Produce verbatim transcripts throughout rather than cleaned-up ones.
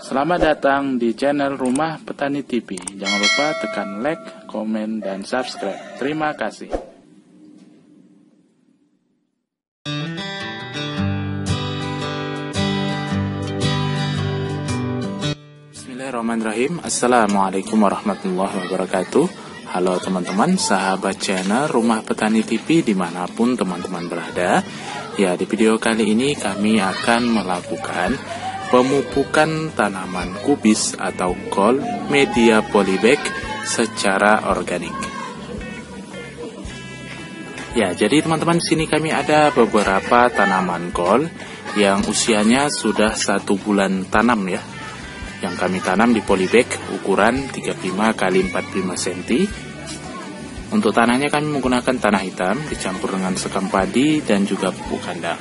Selamat datang di channel Rumah Petani T V. Jangan lupa tekan like, komen, dan subscribe. Terima kasih. Bismillahirrahmanirrahim. Assalamualaikum warahmatullahi wabarakatuh. Halo teman-teman, sahabat channel Rumah Petani T V dimanapun teman-teman berada. Ya, di video kali ini kami akan melakukan pemupukan tanaman kubis atau kol media polybag secara organik. Ya, jadi teman-teman, di sini kami ada beberapa tanaman kol yang usianya sudah satu bulan tanam ya. Yang kami tanam di polybag ukuran tiga puluh lima kali empat puluh lima sentimeter. Untuk tanahnya kami menggunakan tanah hitam dicampur dengan sekam padi dan juga pupuk kandang.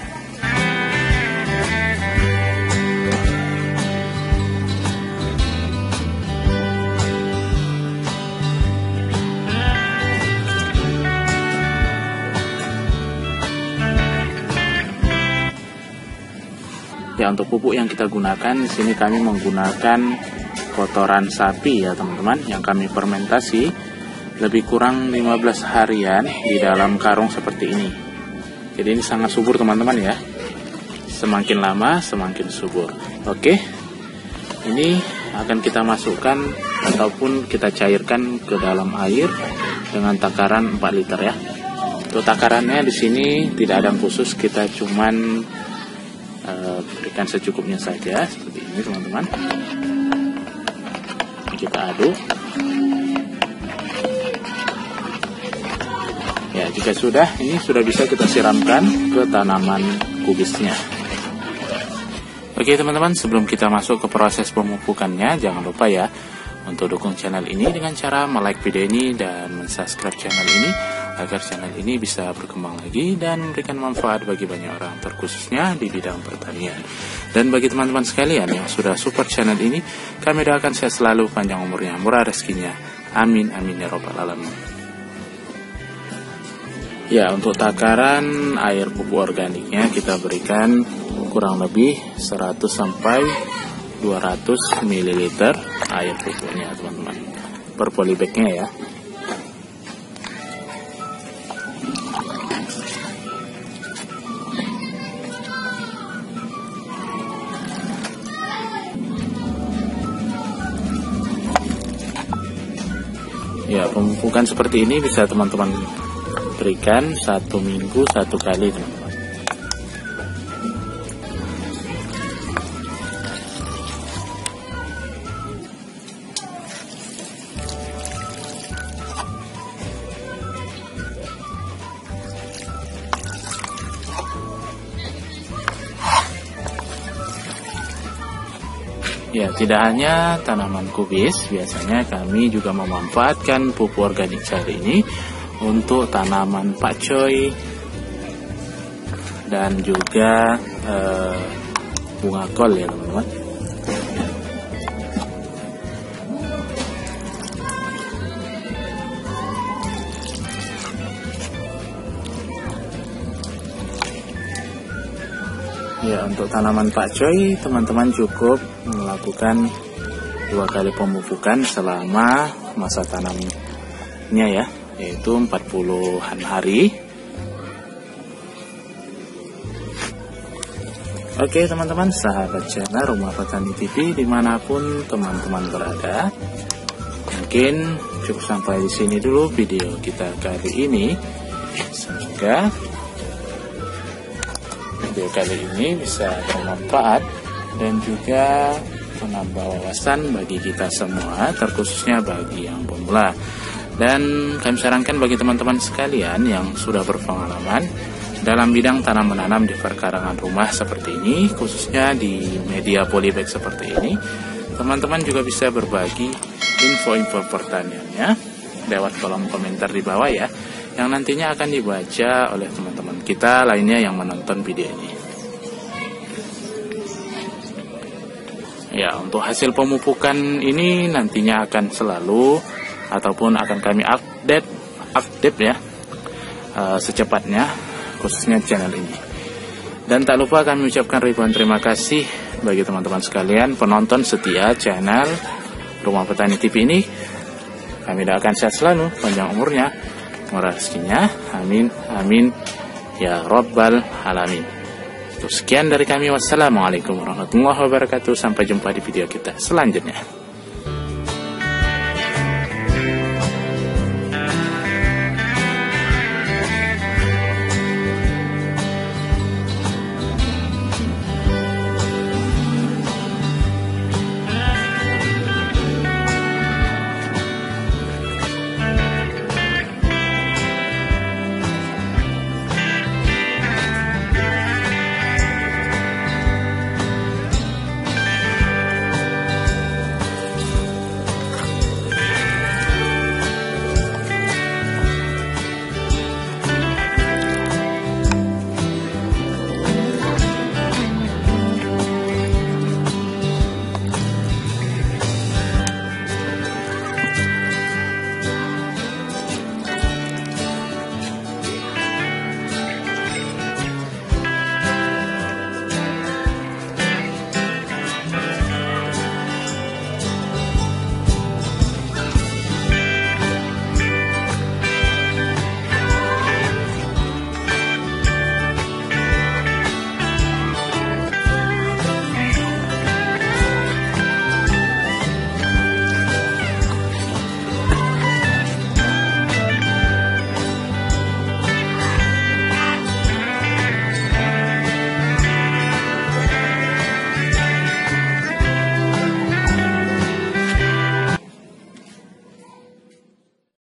Ya, untuk pupuk yang kita gunakan di sini kami menggunakan kotoran sapi ya teman-teman, yang kami fermentasi lebih kurang lima belas harian di dalam karung seperti ini. Jadi ini sangat subur teman-teman ya. Semakin lama semakin subur. Oke. Ini akan kita masukkan ataupun kita cairkan ke dalam air dengan takaran empat liter ya. Untuk takarannya di sini tidak ada yang khusus, kita cuman uh, berikan secukupnya saja seperti ini teman-teman. Kita aduk. Ya, jika sudah, ini sudah bisa kita siramkan ke tanaman kubisnya. Oke teman-teman, sebelum kita masuk ke proses pemupukannya, jangan lupa ya untuk dukung channel ini dengan cara like video ini dan subscribe channel ini agar channel ini bisa berkembang lagi dan memberikan manfaat bagi banyak orang, terkhususnya di bidang pertanian. Dan bagi teman-teman sekalian yang sudah support channel ini, kami doakan sehat selalu, panjang umurnya, murah rezekinya. Amin amin ya robbal alamin. Ya, untuk takaran air pupuk organiknya kita berikan kurang lebih seratus sampai dua ratus mililiter air pupuknya teman-teman per polybagnya ya. Ya, pemupukan seperti ini bisa teman-teman berikan satu minggu satu kali teman-teman. Ya, tidak hanya tanaman kubis, biasanya kami juga memanfaatkan pupuk organik cair ini untuk tanaman pakcoy dan juga eh, bunga kol ya teman-teman. Ya, untuk tanaman pakcoy teman-teman cukup melakukan dua kali pemupukan selama masa tanamnya ya, yaitu empat puluhan hari. Oke teman-teman, sahabat channel Rumah Petani T V dimanapun teman-teman berada, mungkin cukup sampai di sini dulu video kita kali ini. Semoga video kali ini bisa bermanfaat dan juga menambah wawasan bagi kita semua, terkhususnya bagi yang pemula. Dan kami sarankan bagi teman-teman sekalian yang sudah berpengalaman dalam bidang tanam menanam di perkarangan rumah seperti ini, khususnya di media polybag seperti ini, teman-teman juga bisa berbagi info-info pertaniannya lewat kolom komentar di bawah ya, yang nantinya akan dibaca oleh teman-teman kita lainnya yang menonton video ini. Ya, untuk hasil pemupukan ini nantinya akan selalu ataupun akan kami update update ya uh, secepatnya, khususnya channel ini. Dan tak lupa kami ucapkan ribuan terima kasih bagi teman-teman sekalian penonton setia channel Rumah Petani T V ini. Kami doakan sehat selalu, panjang umurnya, murah rezekinya, amin amin ya rabbal alamin. Sekian dari kami, wassalamualaikum warahmatullahi wabarakatuh. Sampai jumpa di video kita selanjutnya.